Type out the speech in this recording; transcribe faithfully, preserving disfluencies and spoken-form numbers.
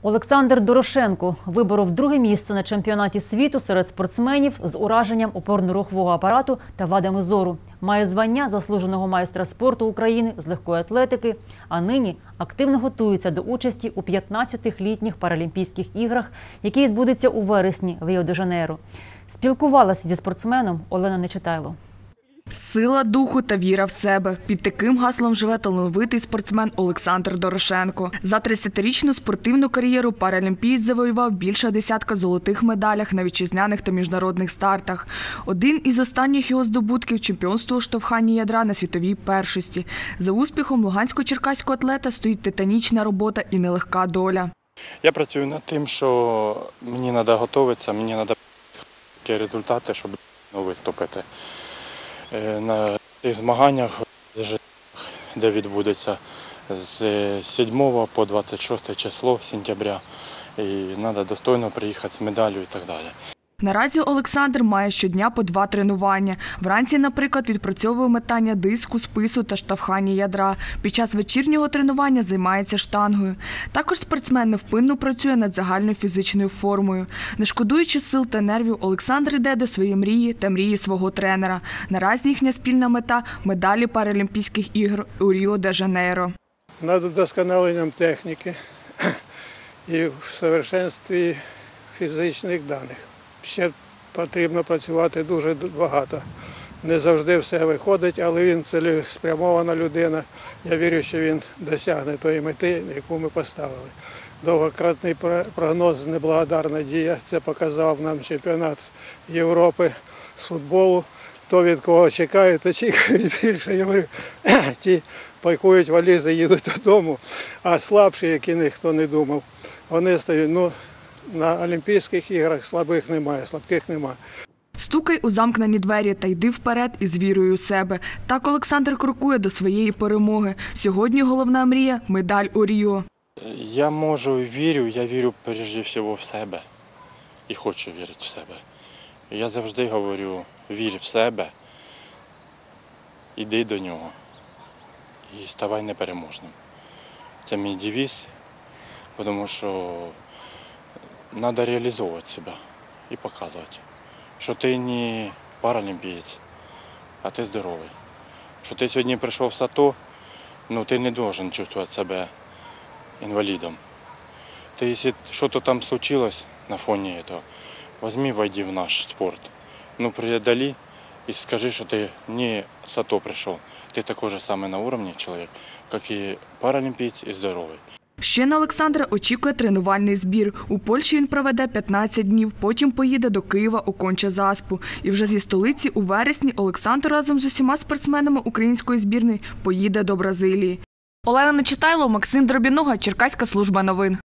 Олександр Дорошенко виборов друге місце на чемпіонаті світу серед спортсменів з ураженням опорно-рухового апарату та вадами зору. Має звання заслуженого майстра спорту України з легкої атлетики, а нині активно готується до участі у п'ятнадцятих літніх Паралімпійських іграх, які відбудуться у вересні в Ріо-де-Жанейро. Спілкувалася зі спортсменом Олена Нечитайло. Сила духу та віра в себе. Під таким гаслом живе талановитий спортсмен Олександр Дорошенко. За тридцятирічну спортивну кар'єру паралімпієць завоював більше десятка золотих медалях на вітчизняних та міжнародних стартах. Один із останніх його здобутків – чемпіонство у штовханні ядра на світовій першості. За успіхом лугансько-черкаського атлета стоїть титанічна робота і нелегка доля. Я працюю над тим, що мені треба готуватися, мені треба такі результати, щоб виступити. На тих змаганнях, де відбудеться з сьомого по двадцять шосте число сентября, і треба достойно приїхати з медаллю і так далі. Наразі Олександр має щодня по два тренування. Вранці, наприклад, відпрацьовує метання диску, спису та штовхання ядра. Під час вечірнього тренування займається штангою. Також спортсмен невпинно працює над загальною фізичною формою. Не шкодуючи сил та нервів, Олександр йде до своєї мрії та мрії свого тренера. Наразі їхня спільна мета – медалі Паралімпійських ігор у Ріо-де-Жанейро. Над вдосконаленням техніки і в совершенстві фізичних даних. Ще потрібно працювати дуже багато. Не завжди все виходить, але він цілеспрямована людина. Я вірю, що він досягне тої мети, яку ми поставили. Довгократний прогноз, неблагодарна дія. Це показав нам чемпіонат Європи з футболу. То від кого чекають, то чекають більше. Я говорю, ті пакують валізи, їдуть додому, а слабші, які ніхто не думав, вони стають, ну, на Олімпійських іграх слабих немає, слабких немає. Стукай у замкнені двері та йди вперед із вірою у себе. Так Олександр крокує до своєї перемоги. Сьогодні головна мрія – медаль у Ріо. Я можу і вірю, я вірю перш всього в себе і хочу вірити в себе. Я завжди говорю, вір в себе, іди до нього і ставай непереможним. Це мій девіз, тому що треба реалізовувати себе і показувати, що ти не паралімпієць, а ти здоровий. Що ти сьогодні прийшов в САТО, ну ти не повинен чувствувати себе інвалідом. Ти, якщо щось там случилось на фоні цього, візьми, войди в наш спорт. Ну, преодолі і скажи, що ти не в САТО прийшов. Ти такий же самий на рівні чоловік, як і паралімпієць і здоровий. Ще на Олександра очікує тренувальний збір. У Польщі він проведе п'ятнадцять днів, потім поїде до Києва у Конча-Заспу. І вже зі столиці у вересні Олександр разом з усіма спортсменами української збірної поїде до Бразилії. Олена Нечитайло, Максим Дробінога, Черкаська служба новин.